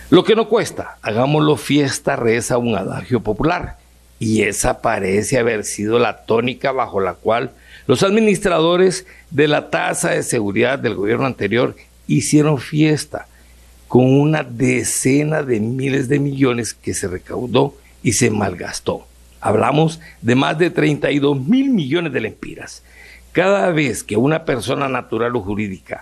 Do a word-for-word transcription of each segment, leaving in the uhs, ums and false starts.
Lo que no cuesta, hagámoslo fiesta, reza un adagio popular. Y esa parece haber sido la tónica bajo la cual los administradores de la tasa de seguridad del gobierno anterior hicieron fiesta con una decena de miles de millones que se recaudó y se malgastó. Hablamos de más de treinta y dos mil millones de lempiras. Cada vez que una persona natural o jurídica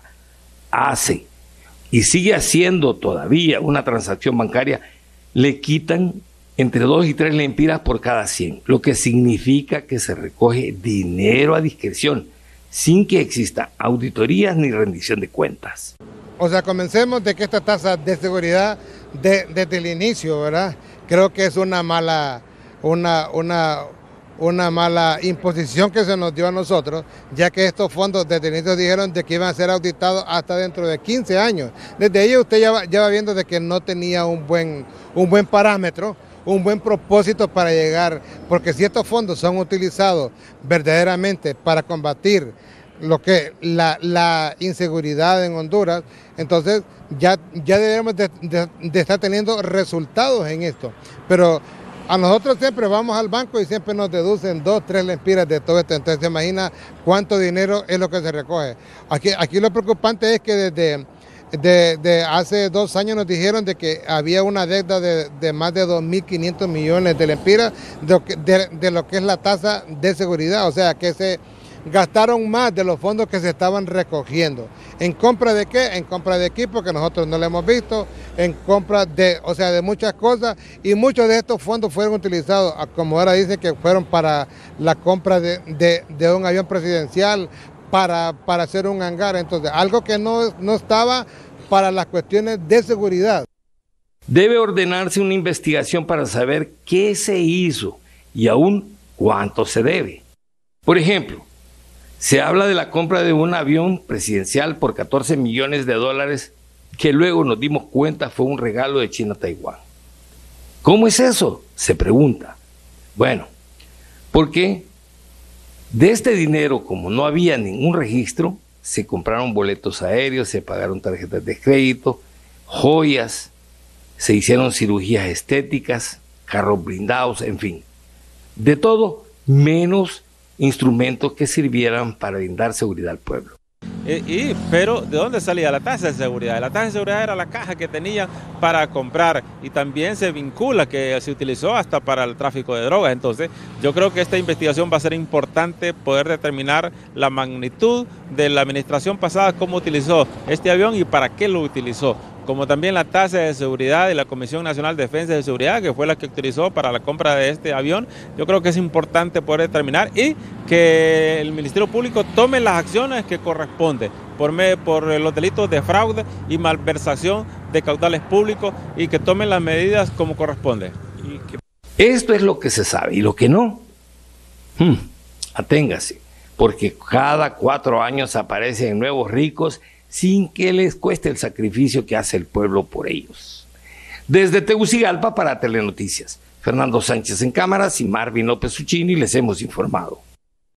hace y sigue haciendo todavía una transacción bancaria, le quitan entre dos y tres lempiras por cada cien, lo que significa que se recoge dinero a discreción, sin que exista auditorías ni rendición de cuentas. O sea, comencemos de que esta tasa de seguridad de, desde el inicio, ¿verdad? Creo que es una mala, una, una, una mala imposición que se nos dio a nosotros, ya que estos fondos desde el inicio dijeron de que iban a ser auditados hasta dentro de quince años. Desde ahí usted ya va, ya va viendo de que no tenía un buen, un buen parámetro, un buen propósito para llegar, porque si estos fondos son utilizados verdaderamente para combatir lo que la, la inseguridad en Honduras, entonces ya, ya debemos de, de, de estar teniendo resultados en esto. Pero a nosotros siempre vamos al banco y siempre nos deducen dos, tres lempiras de todo esto. Entonces se imagina cuánto dinero es lo que se recoge. Aquí, aquí lo preocupante es que desde de, de hace dos años nos dijeron de que había una deuda de, de más de dos mil quinientos millones de lempiras de, de, de lo que es la tasa de seguridad. O sea que se gastaron más de los fondos que se estaban recogiendo. ¿En compra de qué? En compra de equipo, que nosotros no lo hemos visto, en compra de, o sea, de muchas cosas, y muchos de estos fondos fueron utilizados, como ahora dice que fueron para la compra de, de, de un avión presidencial, para, para hacer un hangar. Entonces, algo que no, no estaba para las cuestiones de seguridad. Debe ordenarse una investigación para saber qué se hizo y aún cuánto se debe. Por ejemplo, se habla de la compra de un avión presidencial por catorce millones de dólares que luego nos dimos cuenta fue un regalo de China a Taiwán. ¿Cómo es eso?, se pregunta. Bueno, porque de este dinero, como no había ningún registro, se compraron boletos aéreos, se pagaron tarjetas de crédito, joyas, se hicieron cirugías estéticas, carros blindados, en fin. De todo, menos instrumentos que sirvieran para brindar seguridad al pueblo. Y, y, pero ¿de dónde salía la tasa de seguridad? La tasa de seguridad era la caja que tenía para comprar, y también se vincula que se utilizó hasta para el tráfico de drogas. Entonces yo creo que esta investigación va a ser importante poder determinar la magnitud de la administración pasada, cómo utilizó este avión y para qué lo utilizó, como también la tasa de seguridad de la Comisión Nacional de Defensa y Seguridad, que fue la que utilizó para la compra de este avión. Yo creo que es importante poder determinar y que el Ministerio Público tome las acciones que corresponden por, me, por los delitos de fraude y malversación de caudales públicos, y que tomen las medidas como corresponde. Y que... Esto es lo que se sabe, y lo que no, hmm, aténgase, porque cada cuatro años aparecen nuevos ricos sin que les cueste el sacrificio que hace el pueblo por ellos. Desde Tegucigalpa para Telenoticias, Fernando Sánchez en cámaras y Marvin López Uccini les hemos informado.